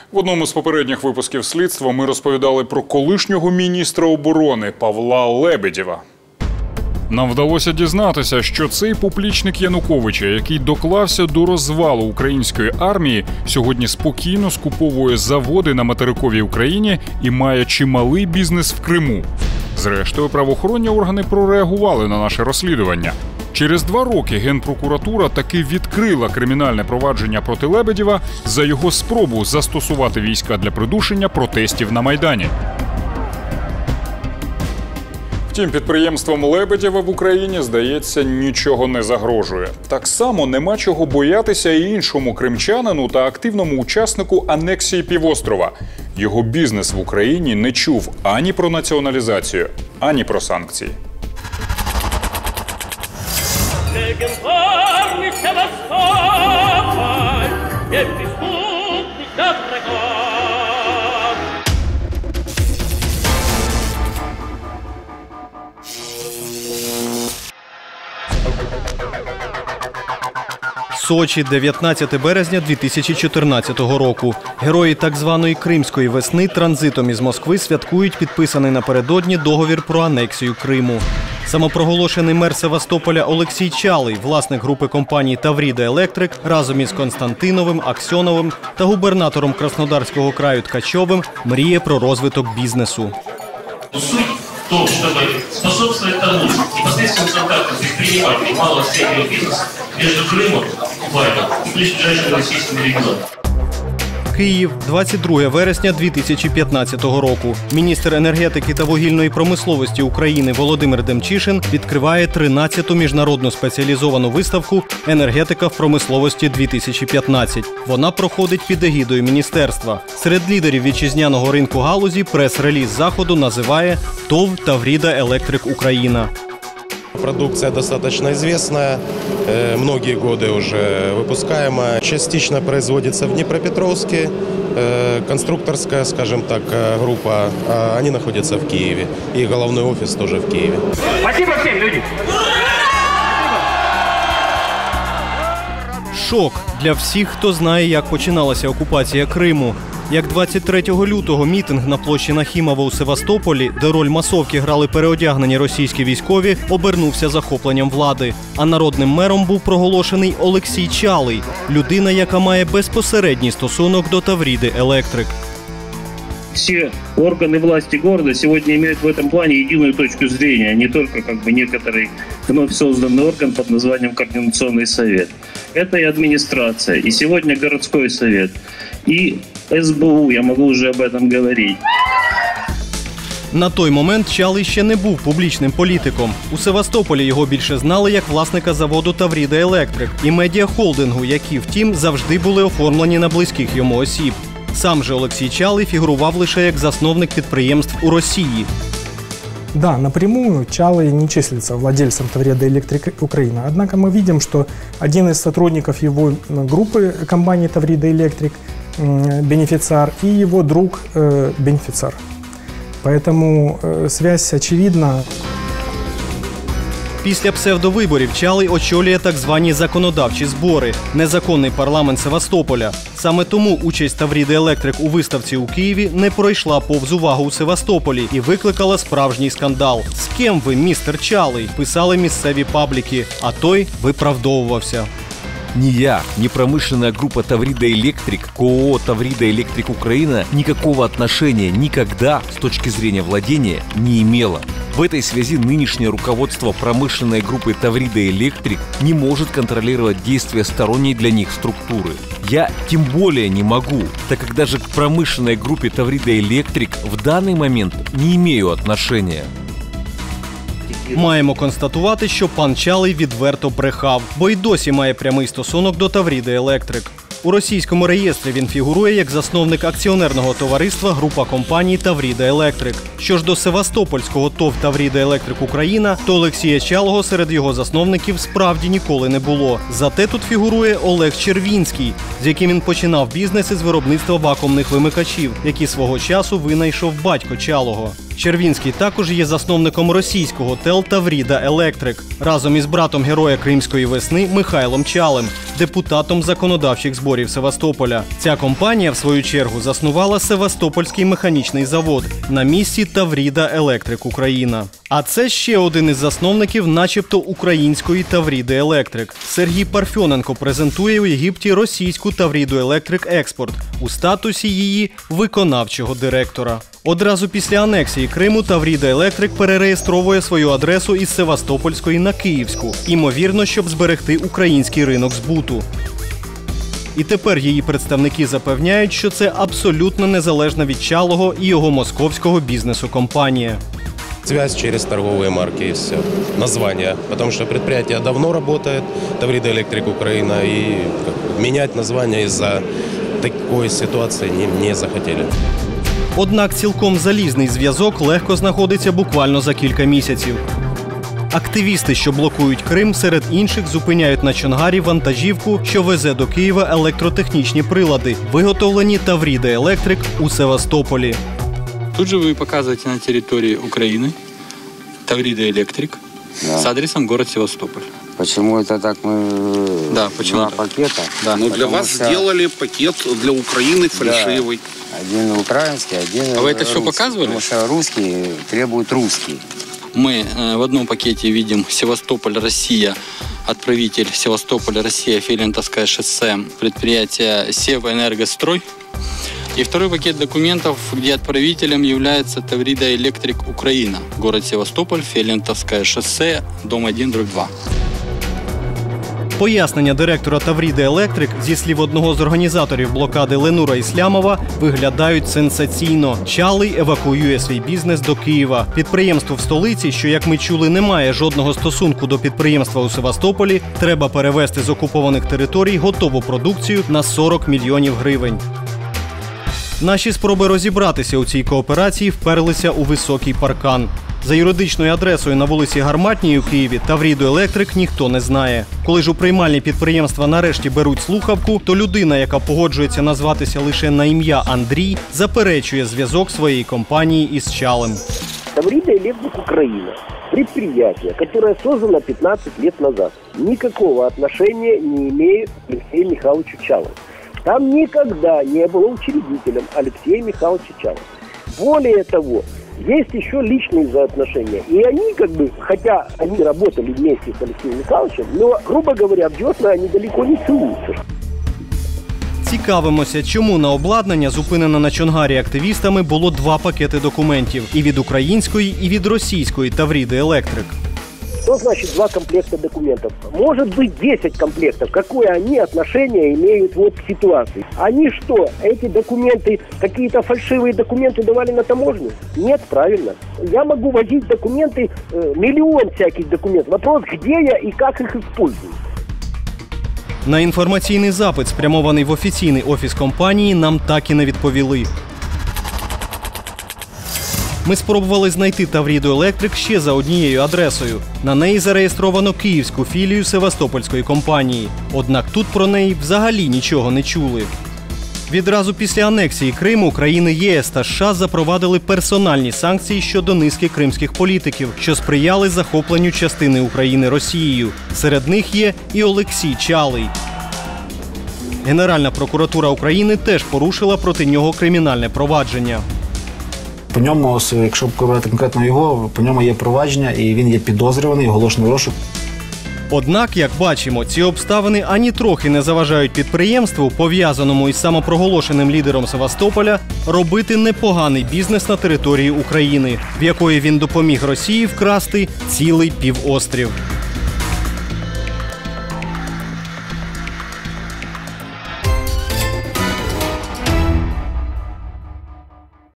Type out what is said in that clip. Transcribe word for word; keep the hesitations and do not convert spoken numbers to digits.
В одному з попередніх випусків слідства ми розповідали про колишнього міністра оборони Павла Лебедєва. Нам вдалося дізнатися, що цей поплічник Януковича, який доклався до розвалу української армії, сьогодні спокійно скуповує заводи на материковій Україні і має чималий бізнес в Криму. Зрештою, правоохоронні органи прореагували на наше розслідування. Через два роки Генпрокуратура таки відкрила кримінальне провадження проти Лебедєва за його спробу застосувати війська для придушення протестів на Майдані. Втім, підприємствам Лебедєва в Україні, здається, нічого не загрожує. Так само нема чого боятися і іншому кримчанину та активному учаснику анексії півострова. Його бізнес в Україні не чув ані про націоналізацію, ані про санкції. Легендарный Севастополь, где преступник до врагов. Сочі, дев'ятнадцяте березня дві тисячі чотирнадцятого року. Герої так званої Кримської весни транзитом із Москви святкують підписаний напередодні договір про анексію Криму. Самопроголошений мер Севастополя Олексій Чалий, власник групи компаній «Тавріда Електрик», разом із Константиновим, Аксьоновим та губернатором Краснодарського краю Ткачовим мріє про розвиток бізнесу. Суть в том, чтобы способствовать тому непосредственным контактам предпринимателей малого и среднего бизнеса между Крымом, Кубанью и ближайшими российскими регионами. Київ, двадцять друге вересня дві тисячі п'ятнадцятого року. Міністр енергетики та вугільної промисловості України Володимир Демчишин відкриває тринадцяту міжнародну спеціалізовану виставку «Енергетика в промисловості дві тисячі п'ятнадцять». Вона проходить під егідою міністерства. Серед лідерів вітчизняного ринку галузі прес-реліз заходу називає «ТОВ «Тавріда Електрик Україна». Продукция достаточно известная, многие годы уже выпускаемая, частично производится в Днепропетровске, конструкторская, скажем так, группа, они находятся в Киеве, и головной офис тоже в Киеве. Спасибо всем, люди! Шок для всіх, хто знає, як починалася окупація Криму. Як двадцять третього лютого мітинг на площі Нахімова у Севастополі, де роль масовки грали переодягнені російські військові, обернувся захопленням влади. А народним мером був проголошений Олексій Чалий – людина, яка має безпосередній стосунок до «Тавріди Електрик». Все органы власти города сегодня имеют в этом плане единую точку зрения, а не только как бы некоторый вновь созданный орган под названием Координационный совет. Это и администрация, и сегодня городской совет, и эс бэ у, я могу уже об этом говорить. На той момент Чалий ще не був публічним політиком. У Севастополі його більше знали як власника заводу «Тавріда Електрик» і медіахолдингу, які, втім, завжди були оформлені на близьких йому осіб. Сам же Олексій Чалий фігурував лише як засновник підприємств у Росії. Да, напрямую Чалый не числится владельцем «Таврида Электрик Украина». Однако мы видим, что один из сотрудников его группы компании «Таврида Электрик» бенефициар и его друг бенефициар. Поэтому связь очевидна. Після псевдовиборів Чалий очолює так звані законодавчі збори – незаконний парламент Севастополя. Саме тому участь «Тавріди Електрик» у виставці у Києві не пройшла повз увагу у Севастополі і викликала справжній скандал. «З ким ви, містер Чалий?» – писали місцеві пабліки, а той виправдовувався. Ни я, ни промышленная группа «Таврида Электрик», КОО «Таврида Электрик Украина» никакого отношения никогда с точки зрения владения не имела. В этой связи нынешнее руководство промышленной группы «Таврида Электрик» не может контролировать действия сторонней для них структуры. Я тем более не могу, так как даже к промышленной группе «Таврида Электрик» в данный момент не имею отношения. Маємо констатувати, що пан Чалий відверто брехав, бо й досі має прямий стосунок до «Тавріди Електрик». У російському реєстрі він фігурує як засновник акціонерного товариства група компаній «Тавріда Електрик». Що ж до севастопольського ТОВ «Тавріда Електрик Україна», то Олексія Чалого серед його засновників справді ніколи не було. Зате тут фігурує Олег Червінський, з яким він починав бізнес із виробництва вакуумних вимикачів, які свого часу винайшов батько Чалого. Червінський також є засновником російського ТЕЛ «Тавріда Електрик» разом із братом героя Кримської весни Михайлом Чалим, депутатом законодавчих зборів Севастополя. Ця компанія, в свою чергу, заснувала Севастопольський механічний завод на місці «Тавріда Електрик Україна». А це ще один із засновників начебто української «Тавріди Електрик». Сергій Парфьоненко презентує у Єгипті російську «Тавріду Електрик Експорт» у статусі її виконавчого директора. Одразу після анексії Криму «Тавріда Електрик» перереєстровує свою адресу із Севастопольської на Київську, ймовірно, щоб зберегти український ринок збуту. І тепер її представники запевняють, що це абсолютно незалежна від Чалого и його московського бізнесу компанія. Связь через торговые марки и все. Название. Потому что предприятие давно работает, «Таврида Электрик Украина», и менять название из-за такой ситуации не, не захотели. Однак цілком залізний зв'язок легко знаходиться буквально за кілька місяців. Активісти, що блокують Крим, серед інших зупиняють на Чонгарі вантажівку, що везе до Києва електротехнічні прилади, виготовлені «Тавріда Електрик» у Севастополі. Тут же вы показываете на территории Украины «Таврида Электрик» да. С адресом город Севастополь. Почему это так мы... Да, почему два так? пакета? Да. Ну, для вас что... сделали пакет для Украины фальшивый. Да. Один украинский, один А вы это русский. все показывали? Потому что русские требуют русский. Мы э, в одном пакете видим Севастополь, Россия, отправитель Севастополь, Россия, Филентовское шоссе, предприятие «Севэнергострой». И второй пакет документов, где отправителем является «Таврида Электрик Украина», город Севастополь, Филентовское шоссе, дом один, дробь два. Пояснення директора «Тавріди Електрик» зі слів одного з організаторів блокади Ленура Іслямова виглядають сенсаційно. Чалий евакуює свій бізнес до Києва. Підприємство в столиці, що, як ми чули, не має жодного стосунку до підприємства у Севастополі, треба перевезти з окупованих територій готову продукцію на сорок мільйонів гривень. Наші спроби розібратися у цій кооперації вперлися у високий паркан. За юридичною адресою на вулиці Гарматній у Києві «Тавріду Електрик» ніхто не знає. Коли ж у приймальні підприємства нарешті беруть слухавку, то людина, яка погоджується назватися лише на ім'я Андрій, заперечує зв'язок своєї компанії із Чалим. «Таврида Электрик Украина» – предприятие, которое создано пятнадцать лет назад, никакого отношения не имеет к Алексею Михайловичу Чалому. Там никогда не было учредителем Алексея Михайловича Чалова. Более того, есть еще личные взаимоотношения. И они, как бы, хотя они работали вместе с Алексеем Михайловичем, но, грубо говоря, в десна они далеко не целуются. Цікавимося, чому на обладнання, зупинене на Чонгарі активістами, було два пакети документів – і від української, і від російської «Тавриди Електрик». Что значит два комплекта документов? Может быть десять комплектов. Какое они отношение имеют вот к ситуации? Они что, эти документы, какие-то фальшивые документы давали на таможню? Нет, правильно. Я могу возить документы, э, миллион всяких документов. Вопрос, где я и как их использую. На інформаційний запит, спрямований в офіційний офіс компанії, нам так і не відповіли. Ми спробували знайти «Тавріду Електрик» ще за однією адресою. На неї зареєстровано київську філію Севастопольської компанії. Однак тут про неї взагалі нічого не чули. Відразу після анексії Криму країни ЄС та США запровадили персональні санкції щодо низки кримських політиків, що сприяли захопленню частини України Росією. Серед них є і Олексій Чалий. Генеральна прокуратура України теж порушила проти нього кримінальне провадження. По ньому, якщо говорити конкретно його, по ньому є провадження і він є підозрюваний, оголошений розшук. Однак, як бачимо, ці обставини ані трохи не заважають підприємству, пов'язаному із самопроголошеним лідером Севастополя, робити непоганий бізнес на території України, в якої він допоміг Росії вкрасти цілий півострів.